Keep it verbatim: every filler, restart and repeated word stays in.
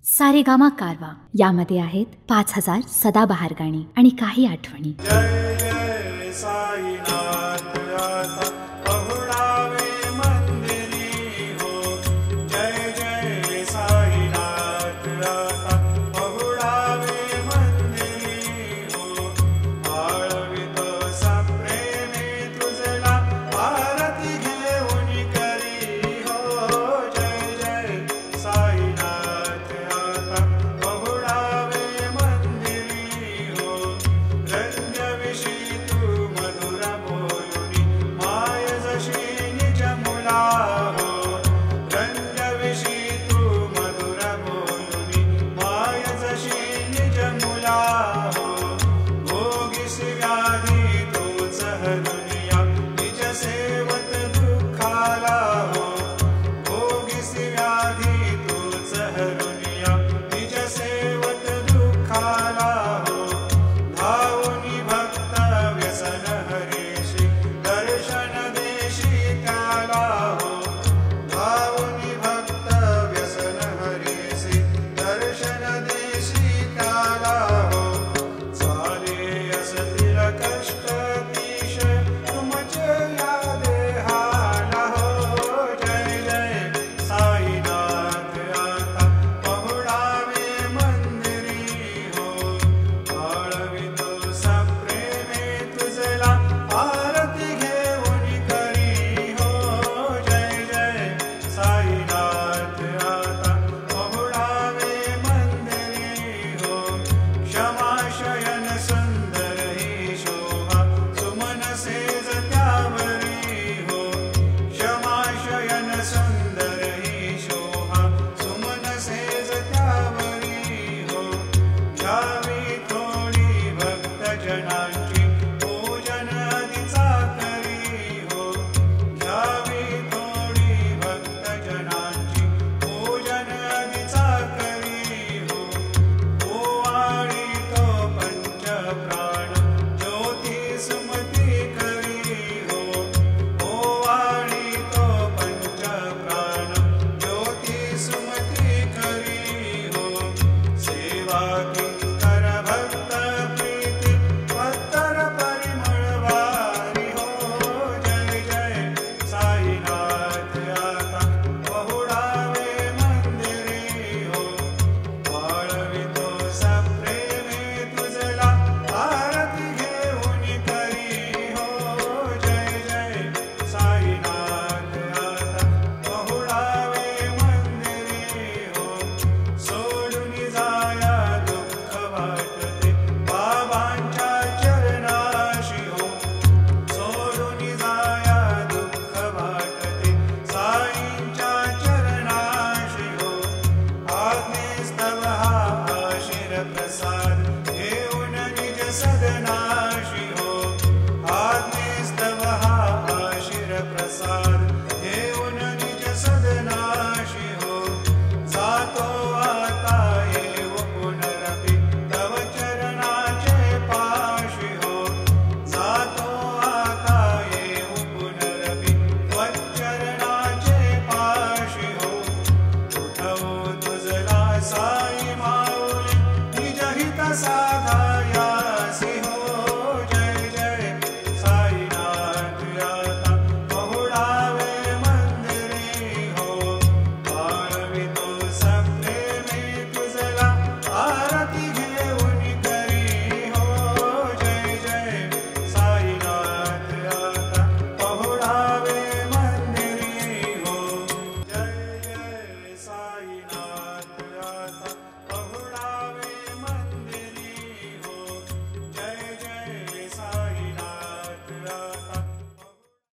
सारेगामा कारवा यामध्ये आहेत पाच हजार सदाबहार गाणी आणि काही आठवणी। जय जय साईनाथ आता पहुडावे मंदिरी हो। जय जय साईनाथ आता पहुडावे मंदिरी हो। आळवितो सप्रेमे तुझला आरती घेऊन करी हो। जय जय साईनाथ आता पहुडावे मंदिरी हो। रंगविषयी तू मधुर बोलुनी माय जशी निज मुला हो। रंगविषयी तू मधुर बोलुनी माय जशी निज मुला हो। भोगीस व्याधी तोच हरुनिया निज सेवत दुःखाला हो। भोगीस व्याधी तोच हरुनिया निज सेवत दुःखाला हो। धावुनी भक्त व्यसन हरीशी दर्शन देशी त्याला हो। धावुनी भक्त व्यसन हरीशी दर्शन देशी त्याला हो। चाले असतील कष्ट तीश तुमचे या देहाला हो। जय जय साईनाथ आता पहुडावे मंदिरी हो। आळवितो सप्रेमे तुझला आरती घेऊन करी हो। जय जय साईनाथ आता पहुडावे मंदिरी हो। क्षमाशयन सुंदर ही शोभा सुमन सेज त्यावरी हो। क्षमाशयन सुंदर ही शोभा सुमन सेज त्यावरी हो। घ्यावी थोडी भक्तजनांची पूजन आदीचा करी हो। घ्यावी थोडी भक्तजनांची पूजन आदीचा करी हो। ओवाळी तो पंचप्राण ज्योती सुमती करी हो। ओवाळी तो पंचप्राण ज्योती सुमती करी हो। सेवा किंकर भक्त प्रीती पत्तर परिमळ वारी हो। जय जय साईनाथ आता पहुडावे मंदिरी हो। आळवितो सप्रेमे तुझला आरती घेऊन करी हो। जय जय साईनाथ आता पहुडावे मंदिरी हो। सोडून जाया दुःख वाटते बाबांच्या चरणाशी हो। सोडून जाया दुःख वाटते साईंच्या चरणाशी हो। आज्ञेस्तव हा आशीर प्रसाद घेऊन निज सदनाशी हो। आज्ञेस्तव हा आशीर प्रसाद घेऊन निज सदनाशी हो। जातो आता येव पुनरपि तव चरणाचे पाशी हो। जातो आता येव पुनरपि त्वच चरणाचे पाशी हो। उठवू तुझला सा